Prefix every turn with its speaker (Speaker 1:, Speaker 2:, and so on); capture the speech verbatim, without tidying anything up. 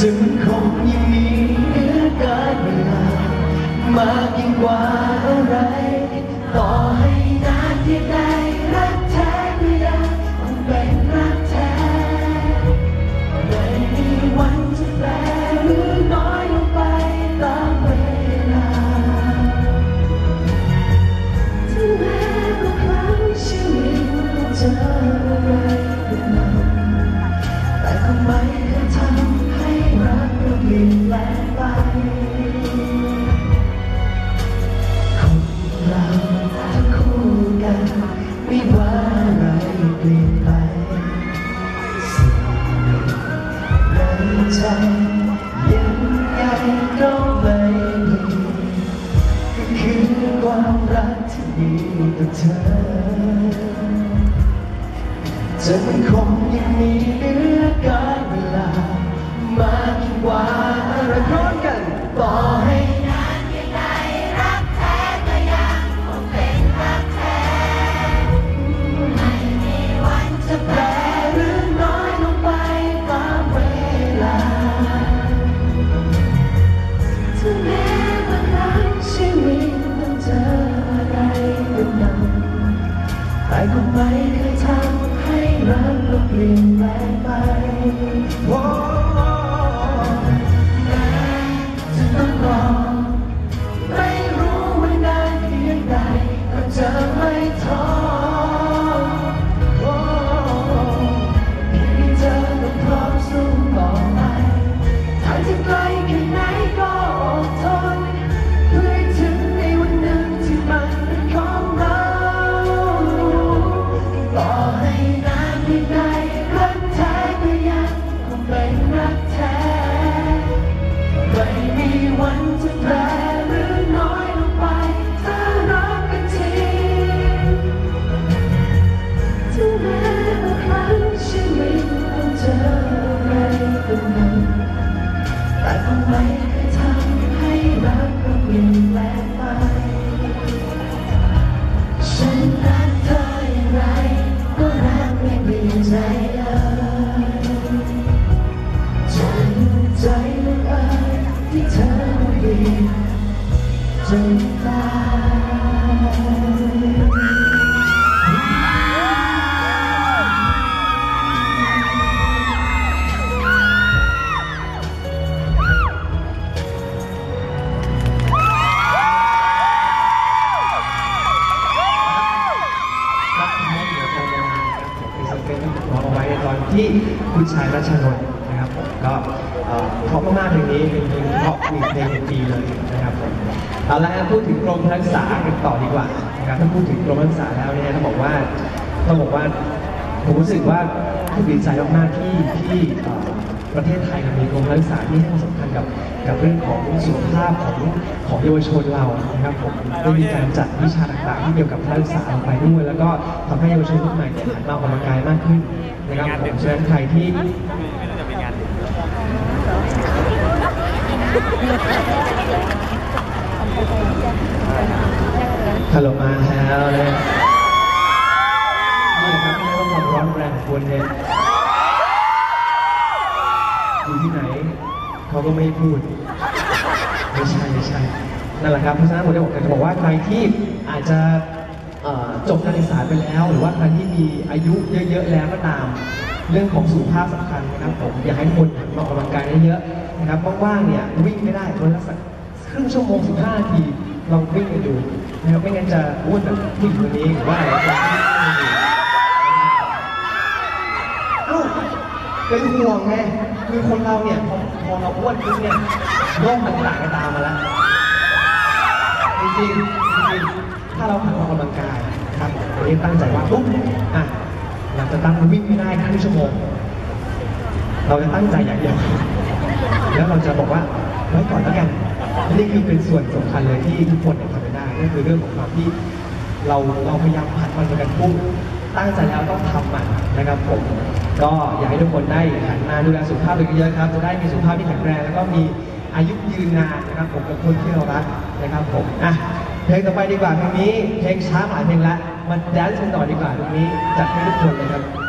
Speaker 1: จะมันคงยังมีเหลือเกินเวลามากยิ่งกว่าอะไรต่อให้นานเพียงใดรักแท้ก็ยังคงเป็นรักแท้ไม่มีวันจะแปรหรือน้อยลงไปตามเวลาถึงแม้บางครั้งชีวิตต้องเจออะไรกับเราแต่คงไม่เคยทำให้รักเราเปลี่ยนแปลงไปคนเราทั้งคู่กันไม่ว่าอะไรเปลี่ยนไปสิ่งหนึ่งในใจยังไงก็ไม่มีก็คือความรักที่มีต่อเธอจะมันคงยังมีเหลือเกินเวลามากยิ่งกว่าอะไรพร้อมกันต่อให้นานเพียงใดรักแท้ก็ยังคงเป็นรักแท้ไม่มีวันจะแปรหรือน้อยลงไปตามเวลาถึงแม้บางครั้งชีวิตต้องเจออะไรกับเราแต่ก็ไม่เคยทำให้รักเราเปลี่ยนแปลงไปแม้จะต้องรอไม่รู้ว่านานเพียงใดก็จะไม่ท้อเพียงเธอต้องพร้อมสู้ต่อไปทางจะไกลแค่ไหนก็อดทนเพื่อให้ถึงในวันหนึ่งที่มันเป็นของเราต่อให้นานเพียงใดรักแท้ก็ยังคงเป็นรักแท้ไม่มีวันจะแปรหรือน้อยลงไปถ้ารักกันจริงถึงแม้บางครั้งชีวิตต้องเจออะไรกับมันแต่คงไม่เคยทำให้รักเราเปลี่ยนแปลงไปฉันรักเธออย่างไรก็รักไม่เปลี่ยนใจเลยใจลงเอ่ยที่เธอเปลี่ยนจนตที่คุณชายรัชนนท์นะครับผมก็เพราะมากๆเพลงนี้เป็นเพลงเพราะมีเพลงเป็นปีเลยนะครับผมเอาละพูดถึงกรมพระรักษากันต่อดีกว่านะครับถ้าพูดถึงกรมพระรักษาแล้วเนี่ยต้องบอกว่าต้องบอกว่าผมรู้สึกว่าดีใจมากๆที่ที่ประเทศไทยมีกรมพระรักษาที่ให้ความสำคัญกับกับเรื่องของสุขภาพของของเยาวชนเรานะครับผมได้มีการจัดวิชาต่างๆที่เกี่ยวกับพระรักษาลงไปด้วยแล้วก็ทำให้เยาวชนรุ่นใหม่เนี่ยหันมาออกกำลังกายมากขึ้นนะครับผมฉะนั้นใครที่ฮัลโหลมาแล้วเลยนี่ครับไม่ใช่ว่าความร้อนแรงของคนเนี่ยอยู่ที่ไหนเขาก็ไม่พูดไม่ใช่ไม่ใช่นั่นแหละครับเพราะฉะนั้นผมจะบอกจะบอกว่าใครที่อาจจะจบการศึกษาไปแล้วหรือว่าใครที่มีอายุเยอะๆแล้วก็ตามเรื่องของสุขภาพสำคัญนะครับผมอยากให้คนออกกำลังกายเยอะๆนะครับว่างๆเนี่ยวิ่งไม่ได้วันละสักครึ่งชั่วโมงสิบห้านาทีลองวิ่งกันดูนะครับไม่งั้นจะอ้วนแบบผู้หญิงคนนี้หรือว่าอะไรก็ได้เอ้าเป็นห่วงไงคือคนเราเนี่ยพอพอเราอ้วนขึ้นเนี่ยโรคต่างๆก็ตามมาแล้วจริงๆจริงๆถ้าเราหันออกกำลังกายครับวันนี้ตั้งใจว่าปุ๊บอ่ะเราจะตั้งวิ่งไม่ได้ครึ่งชั่วโมงเราจะตั้งใจอย่างเดียวแล้วเราจะบอกว่าไว้ก่อนแล้วกันนี่คือเป็นส่วนสำคัญเลยที่ทุกคนทำได้ก็คือเรื่องของความที่เราเราพยายามผัดวันกันพุ่งตั้งใจแล้วต้องทำมันนะครับผมก็อยากให้ทุกคนได้หันมาดูแลสุขภาพเยอะๆครับจะได้มีสุขภาพที่แข็งแรงแล้วก็มีอายุยืนนานนะครับผมกับคนที่เรารักนะครับผมอ่ะเพลงต่อไปดีกว่าเพลงนี้เพลงช้าหลายเพลงแล้วมาแดนซ์กันต่อดีกว่าตรงนี้จัดให้ทุกคนเลยครับ